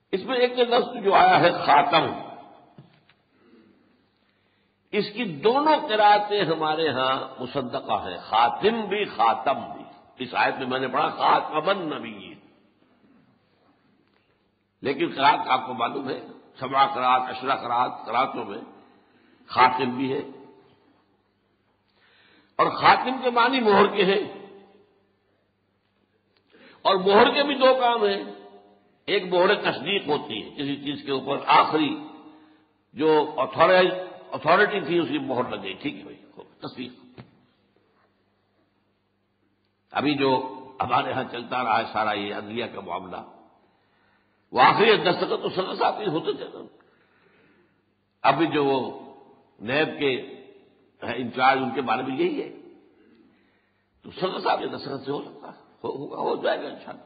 اس میں ایک لفظ جو آیا ہے خاتم، اس کی دونوں قراءتیں ہمارے ہاں مصدقہ ہیں، خاتم بھی خاتم بھی۔ اس آیت میں نے پڑھا خاتم النبیین، لیکن قراءت آپ کو معلوم ہے 7 قراءت 10 قراءتوں میں خاتم بھی ہے، اور خاتم کے معنی مہر کے ہیں، اور مہر کے بھی 2 کام ہیں۔ ایک مہر تصدیق ہوتی ہے، کسی چیز کے اوپر آخری جو اتھارٹی تھی اس کی مہر لگ گئی، ٹھیک ہے بھائی، تصدیق۔ ابھی جو ہمارے ہاں چلتا رہا ہے سارا یہ عدلیہ کا معاملہ، وہ آخری دستخط تو صدر صاحب کے ہوتے تھے نا۔ ابھی جو وہ نیب کے انچارج ان کے بارے میں یہی ہے، تو صدر صاحب کے دستخط سے ہو سکتا ہے، ہو جائے گا انشاءاللہ۔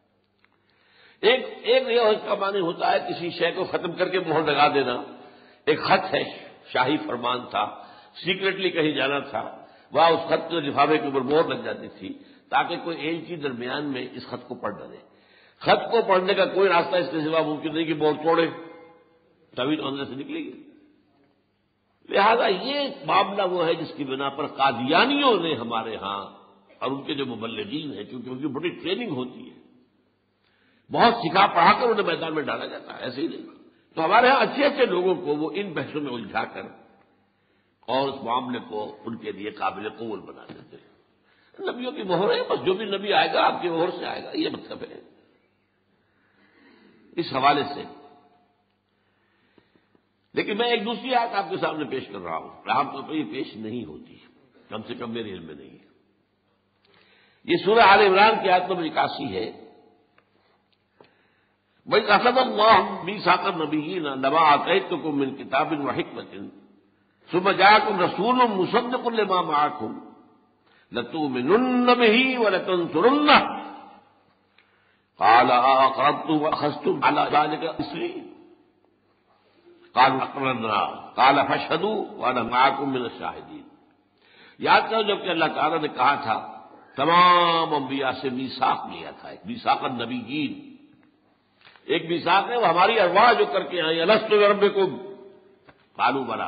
ایک یہ کا معنی ہوتا ہے کسی شے کو ختم کر کے مہر لگا دینا۔ ایک خط ہے، شاہی فرمان تھا، سیکریٹلی کہیں جانا تھا، وہاں اس خط کے لفافے کے اوپر مہر لگ جاتی تھی تاکہ کوئی ایجنسی درمیان میں اس خط کو پڑھ نہ دے۔ خط کو پڑھنے کا کوئی راستہ اس کے سوا ممکن نہیں کہ مہر توڑے، تبھی تو اندر سے نکلے گی۔ لہذا یہ معاملہ وہ ہے جس کی بنا پر قادیانیوں نے ہمارے ہاں اور ان کے جو مبلغین ہیں، چونکہ ان کی بڑی ٹریننگ ہوتی ہے، بہت سکھا پڑھا کر انہیں میدان میں ڈالا جاتا ہے، ایسے ہی نہیں۔ تو ہمارے ہاں اچھے اچھے لوگوں کو وہ ان بحثوں میں الجھا کر اور اس معاملے کو ان کے لیے قابل قبول بنا دیتے ہیں۔ نبیوں کی مہر ہے، بس جو بھی نبی آئے گا آپ کی مہر سے آئے گا، یہ مطلب ہے۔ اس حوالے سے لیکن میں ایک دوسری آیت آپ کے سامنے پیش کر رہا ہوں، عام طور پر یہ پیش نہیں ہوتی، کم سے کم میرے علم میں نہیں ہے۔ یہ سورہ آل عمران کی آیت نمبر 81 ہے۔ وَإِذْ أَخَذَ اللَّهُ مِيثَاقَ النَّبِيِّينَ لَمَا آتَيْتُكُم مِّن كِتَابٍ وَحِكْمَةٍ ثُمَّ جَاءَكُمْ رَسُولٌ مُّصَدِّقٌ لِّمَا مَعَكُمْ لَتُؤْمِنُنَّ بِهِ وَلَتَنصُرُنَّهُ قَالَ أَأَقْرَرْتُمْ وَأَخَذْتُمْ عَلَىٰ ذَٰلِكَ إِصْرِي قَالُوا أَقْرَرْنَا قَالَ فَاشْهَدُوا وَأَنَا مَعَكُم مِّنَ الشَّاهِدِينَ۔ یاد کرو جب کہ اللہ تعالیٰ نے کہا تھا تمام انبیاء سے میثاق لیا تھا، ایک میثاق النبیین، ایک میثاق ہے وہ ہماری ارواح جو کر کے آئی، الست بربکم قالوا بلی۔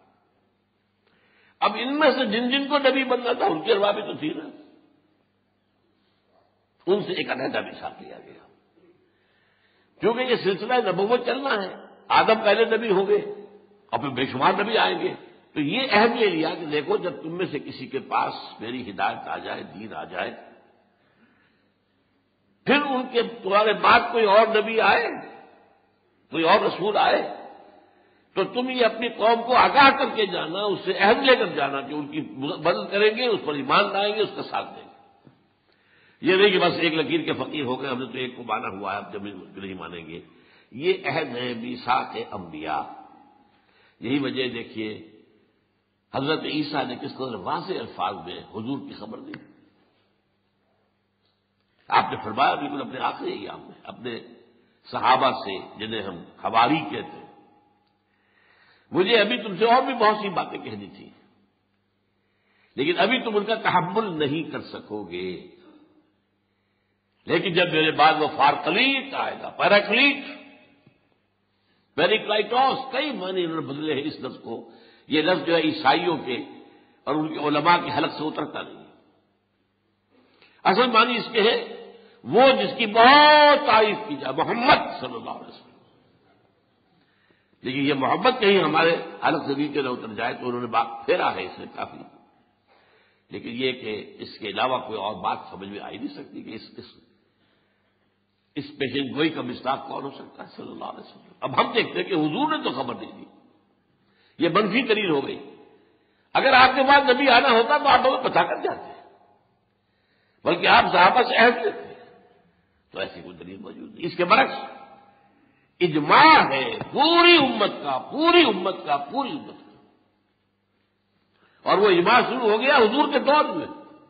اب ان میں سے جن جن کو نبی بننا تھا ان کی ارواح بھی تو تھی نا، ان سے ایک علیحدہ میثاق لیا گیا، کیونکہ یہ سلسلہ نبوت چلنا ہے۔ آدم پہلے نبی ہوں گے اور پھر بے شمار نبی آئیں گے، تو یہ عہد یہ لیا کہ دیکھو جب تم میں سے کسی کے پاس میری ہدایت آ جائے، دین آ جائے، پھر ان کے تمہارے بعد کوئی اور نبی آئے، کوئی اور رسول آئے، تو تم یہ اپنی قوم کو آگاہ کر کے جانا، اس سے عہد لے کر جانا کہ ان کی مدد کریں گے، اس پر ایمان لائیں گے، اس کا ساتھ دیں گے۔ یہ نہیں کہ بس ایک لکیر کے فقیر ہو گئے، ہم نے تو ایک کو مانا ہوا ہے، اب جب نہیں مانیں گے۔ یہ عہد ہے میثاق انبیاء۔ یہی وجہ دیکھیے حضرت عیسیٰ نے کس قدر واضح الفاظ میں حضور کی خبر دی۔ آپ نے فرمایا بالکل اپنے آخری ایام میں اپنے صحابہ سے، جنہیں ہم حواری کہتے ہیں، مجھے ابھی تم سے اور بھی بہت سی باتیں کہنی تھی، لیکن ابھی تم ان کا تحمل نہیں کر سکو گے، لیکن جب میرے بعد وہ فارکلیٹ آئے گا، پیریکلائٹوس، کئی معنی انہوں نے بدلے ہیں اس لفظ کو۔ یہ لفظ جو ہے عیسائیوں کے اور ان کے علماء کے حلق سے اترتا نہیں، اصل معنی اس کے ہے وہ جس کی بہت تعریف کی جائے، محمد صلی اللہ علیہ وسلم۔ لیکن یہ محبت کہیں ہمارے حلق سے نیچے نہ اتر جائے، تو انہوں نے بات پھیرا ہے اس میں کافی، لیکن یہ کہ اس کے علاوہ کوئی اور بات سمجھ میں آ ہی نہیں سکتی کہ اس پیشن گوئی کا مصداق کون ہو سکتا ہے صلی اللہ علیہ وسلم۔ اب ہم دیکھتے ہیں کہ حضور نے تو خبر نہیں دی، یہ منفی ترین ہو گئی۔ اگر آپ کے پاس نبی آنا ہوتا تو آپ ہمیں بتا کر جاتے، بلکہ آپ صحابہ سے عہد لیتے، تو ایسی کوئی دلیل موجود نہیں۔ اس کے برعکس اجماع ہے پوری امت کا، اور وہ اجماع شروع ہو گیا حضور کے دور میں۔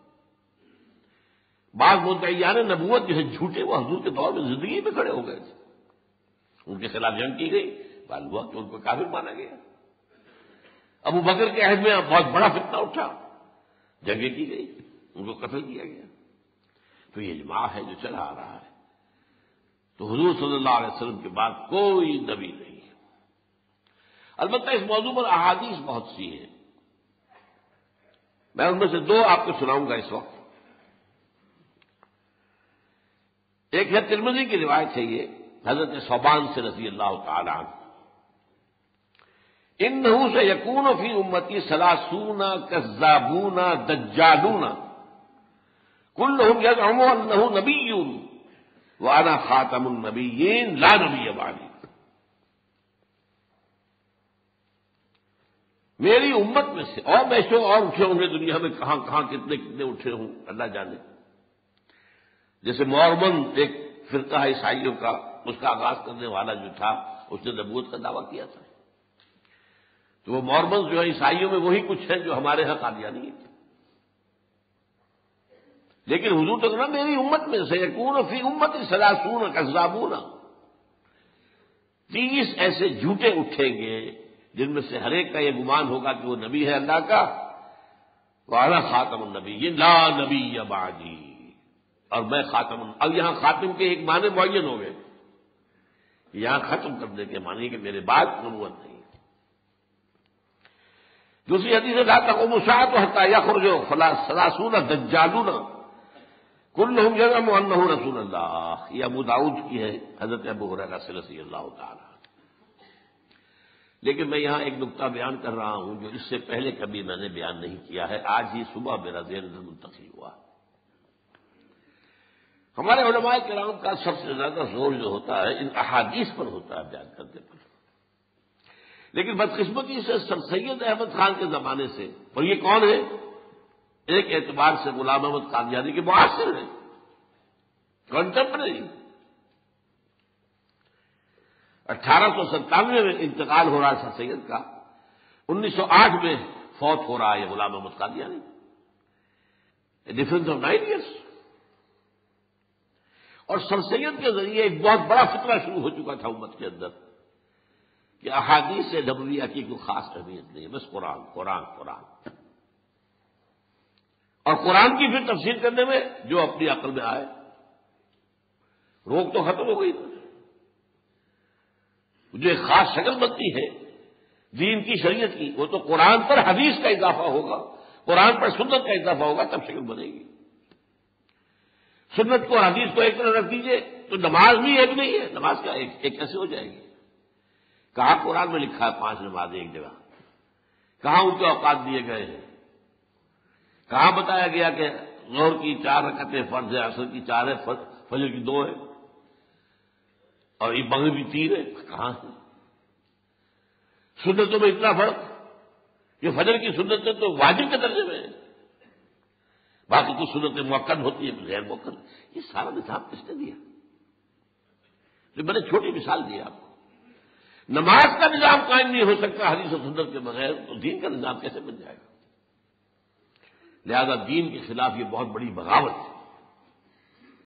بعض مدعیان نبوت جو ہے جھوٹے، وہ حضور کے دور میں زندگی میں کھڑے ہو گئے تھے، ان کے خلاف جنگ کی گئی، معلوم ہوا کہ ان کو کافر مانا گیا۔ ابو بکر کے عہد میں بہت بڑا فتنہ اٹھا، جنگیں کی گئی، ان کو قتل کیا گیا۔ تو یہ اجماع ہے جو چلا آ رہا ہے۔ تو حضور صلی اللہ علیہ وسلم کے بعد کوئی نبی نہیں ہے۔ البتہ اس موضوع پر احادیث بہت سی ہیں، میں ان میں سے دو آپ کو سناؤں گا اس وقت۔ ایک ہے ترمذی کی روایت ہے، یہ حضرت ثوبان سے رضی اللہ تعالی عنہ، انہ سیکون فی امتی ثلاثون کذابون دجالون کلہم یزعم انہ نبی وانا خاتم النبیین لا نبی بعدی۔ میری امت میں سے اور بیشتر اور اٹھے ہوں گے دنیا میں، کہاں کہاں کتنے کتنے اٹھے ہوں اللہ جانے۔ جیسے مورمن ایک فرقہ ہے عیسائیوں کا، اس کا آغاز کرنے والا جو تھا اس نے نبوت کا دعویٰ کیا تھا، تو وہ مورمن جو ہے عیسائیوں میں وہی کچھ ہے جو ہمارے ہاں قادیانی ہے۔ لیکن حضور تو کہا میری امت میں سے یکون فی امت ثلاثون کذابون، 30 ایسے جھوٹے اٹھیں گے جن میں سے ہر ایک کا یہ گمان ہوگا کہ وہ نبی ہے اللہ کا، وانا خاتم النبی لا نبی بعدی، اور میں خاتم۔ اب یہاں خاتم کے ایک معنی معین ہو گئے، یہاں ختم کرنے کے معنی کہ میرے بعد نبوت نہیں۔ دوسری حدیث لا تقوم الساعة حتى يخرج ثلاثون دجالون کلہم یزعم انہ رسول اللہ، یہ ابو داؤد کی ہے حضرت ابو ہریرہ سے رضی اللہ تعالی۔ لیکن میں یہاں ایک نقطہ بیان کر رہا ہوں جو اس سے پہلے کبھی میں نے بیان نہیں کیا ہے، آج ہی صبح میرا ذہن میں منتقل ہوا۔ ہمارے علماء کرام کا سب سے زیادہ زور جو ہوتا ہے ان احادیث پر ہوتا ہے بیان کرنے پر، لیکن بدقسمتی سے سر سید احمد خان کے زمانے سے، اور یہ کون ہے؟ ایک اعتبار سے غلام احمد قادیانی کے معاصر ہیں، کنٹمپرری۔ 1897 میں انتقال ہو رہا تھا سید کا، 1908 میں فوت ہو رہا ہے Ghulam Ahmad Qadiani, difference of 9 years. اور سر سید کے ذریعے ایک بہت بڑا فتنہ شروع ہو چکا تھا امت کے اندر کہ احادیث نبویہ کی کوئی خاص اہمیت نہیں ہے، بس قرآن قرآن قرآن، اور قرآن کی پھر تفسیر کرنے میں جو اپنی عقل میں آئے، روک تو ختم ہو گئی، جو ایک خاص شکل بنتی ہے دین کی شریعت کی، وہ تو قرآن پر حدیث کا اضافہ ہوگا، قرآن پر سنت کا اضافہ ہوگا تب شکل بنے گی۔ سنت کو اور حدیث کو ایک طرح رکھ دیجیے تو نماز بھی ایک نہیں ہے، نماز کا ایک کیسے ہو جائے گی؟ کہاں قرآن میں لکھا ہے 5 نمازیں ایک جگہ؟ کہاں ان کے اوقات دیے گئے ہیں؟ کہاں بتایا گیا کہ ظہر کی 4 رکعتیں فرض ہے، عصر کی 4 ہے، فجر کی 2 ہے، اور یہ مغرب کی 3 ہے؟ کہاں ہے؟ سنتوں میں اتنا فرق کہ فجر کی سنتیں تو واجب کے درجے میں ہے، باقی کچھ سنتیں مؤکد ہوتی ہیں غیر مؤکد۔ یہ سارا نظام کس نے دیا؟ جو میں نے چھوٹی مثال دی آپ کو، نماز کا نظام قائم نہیں ہو سکتا حدیث و سنت کے بغیر، تو دین کا نظام کیسے بن جائے گا؟ لہذا دین کے خلاف یہ بہت بڑی بغاوت ہے۔